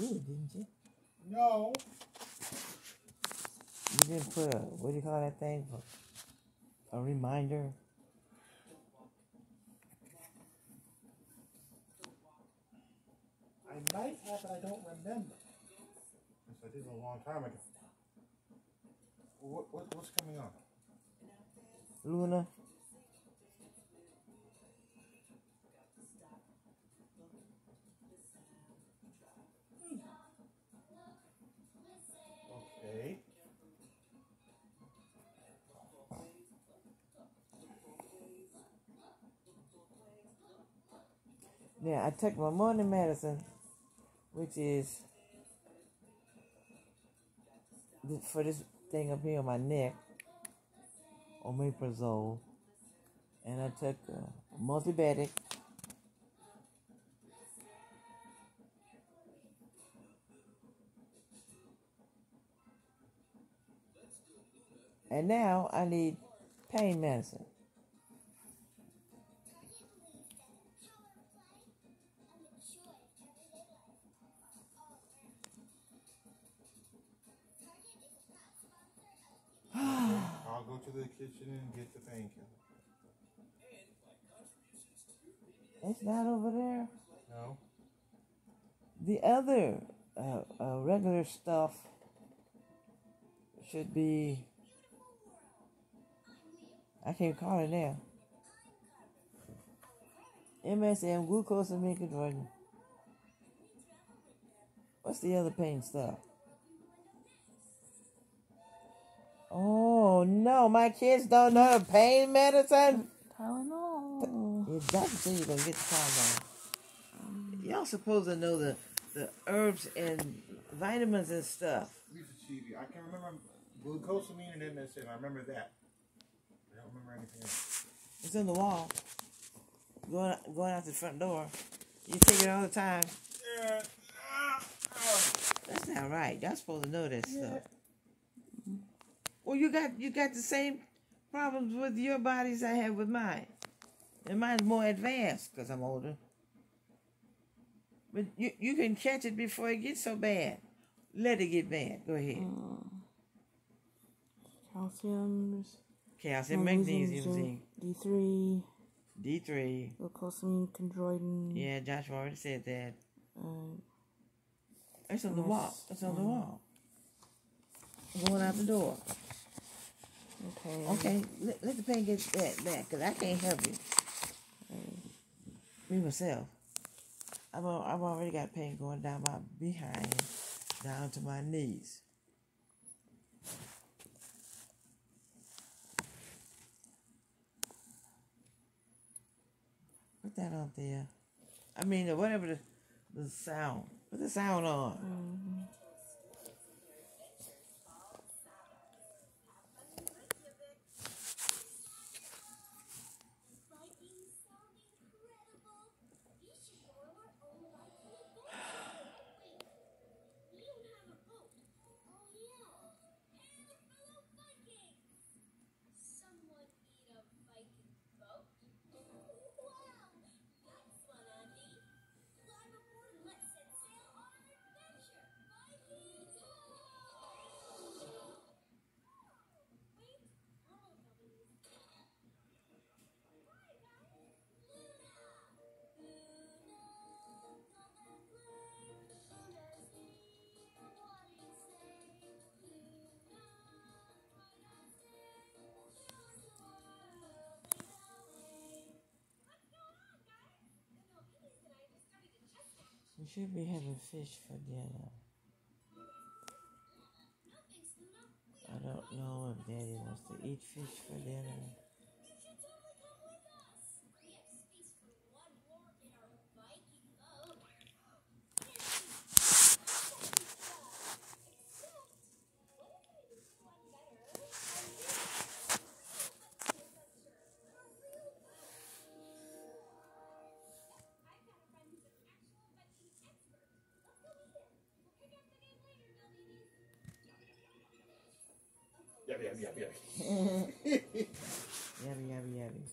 did, didn't you? No. You didn't put what do you call that thing? A reminder? I might have, but I don't remember. Yes, I did a long time ago. What's coming on? Luna? Okay. Yeah, I took my morning medicine, which is for this thing up here on my neck, omeprazole, and I took multibetic. And now I need pain medicine. I'll go to the kitchen and get the painkiller. It's not over there. No. The other regular stuff should be, I can't call it now. MSM, glucosamine conversion. What's the other pain stuff? Oh no, my kids don't know the pain medicine. Tylenol. Your doctor said you're gonna get the Tylenol. Y'all supposed to know the herbs and vitamins and stuff. Lisa Chibi. I can remember glucosamine and MSM. I remember that. I don't remember anything else. It's on the wall. Going out the front door. You take it all the time. Yeah. That's not right. Y'all supposed to know that stuff. Well, you got the same problems with your bodies I have with mine. And mine's more advanced because I'm older. But you can catch it before it gets so bad. Let it get bad. Go ahead. Calcium, magnesium, zinc. D3. D3. Glucosamine, chondroitin. Yeah, Joshua already said that. It's on the wall. It's on the wall. Going out the door. Okay. Let the pain get that back, because I can't help you. Me myself. I've already got pain going down my behind, down to my knees. Put that on there. I mean, whatever the sound. Put the sound on. We should be having fish for dinner. I don't know if Daddy wants to eat fish for dinner. Yabby. Yabby.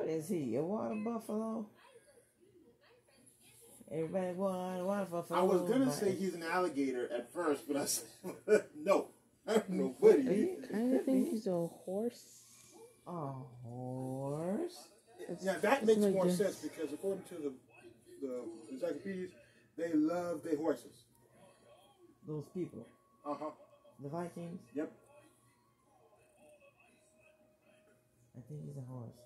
What is he? A water buffalo? Everybody want a water buffalo. I was gonna say he's an alligator at first, but I said no. I don't know what he is. I think he's a horse. A horse? Now that makes like more this. sense because according to the encyclopedias, they love their horses. Those people. Uh-huh. The Vikings? Yep. I think he's a horse.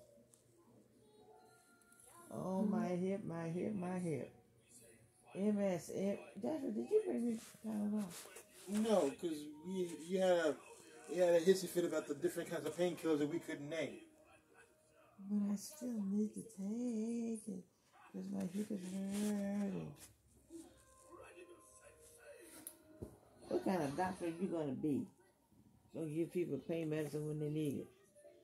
Oh, my hip, my hip, my hip. MS. Joshua, did you bring me Tylenol? No, because you had a hissy fit about the different kinds of painkillers that we couldn't name. But I still need to take it because my hip is hurting. What kind of doctor are you going to be? Going to give people pain medicine when they need it?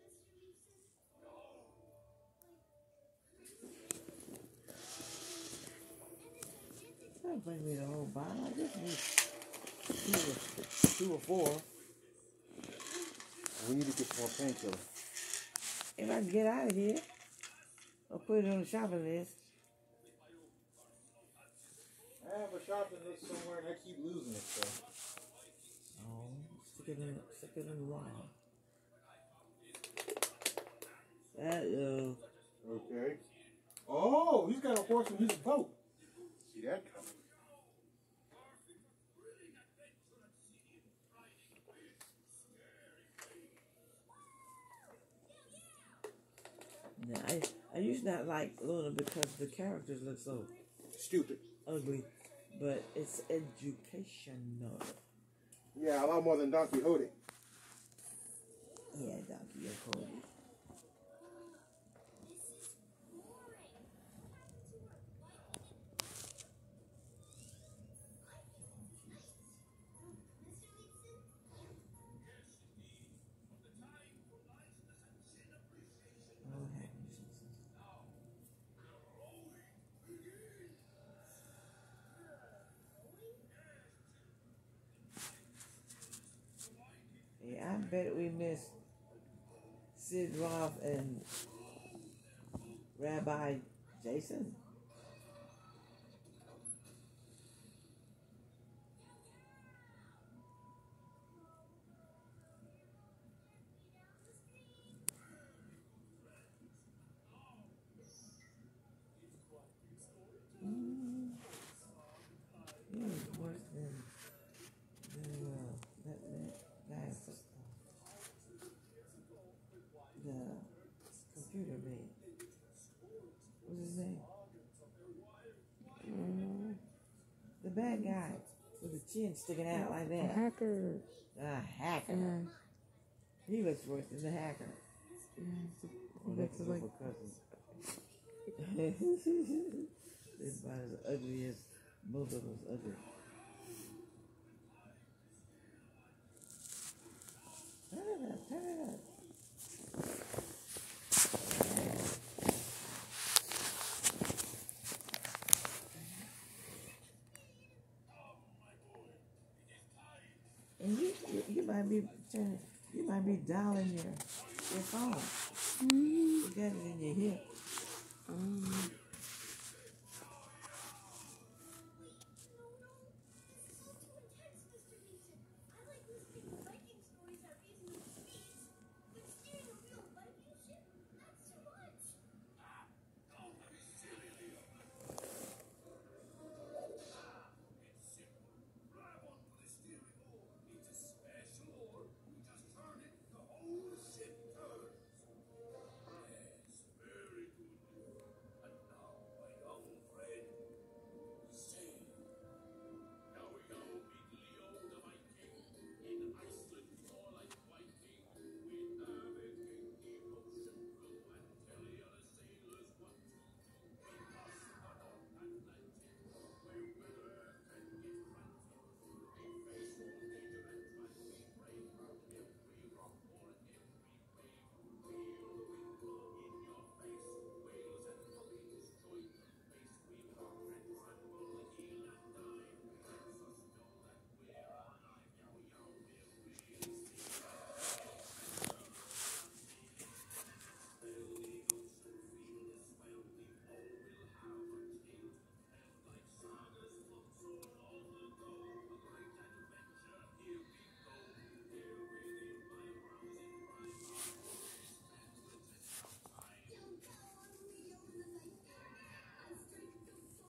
Don't bring me the whole bottle. I just need two or four. We need to get more painkillers. If I can get out of here, or put it on the shopping list. I have a shopping list somewhere and I keep losing it, so. Oh, stick it in the wall. Okay. Oh, he's got a horse in his boat. See that coming. Now, I used to not like Luna because the characters look so Stupid. ugly, but it's educational. Yeah, a lot more than Don Quixote. Yeah, Don Quixote. Yeah, I bet we missed Sid Roth and Rabbi Jason. He was worse than that guy, the computer man. What's his name? The bad guy with the chin sticking out like The that. hacker. The hacker. Yeah. He looks worse than the hacker. He Looks looks like This about as ugly as both of us ugly. Turn it up, turn it up. And you might be turning, you might be dialing your phone. You got it in your hip.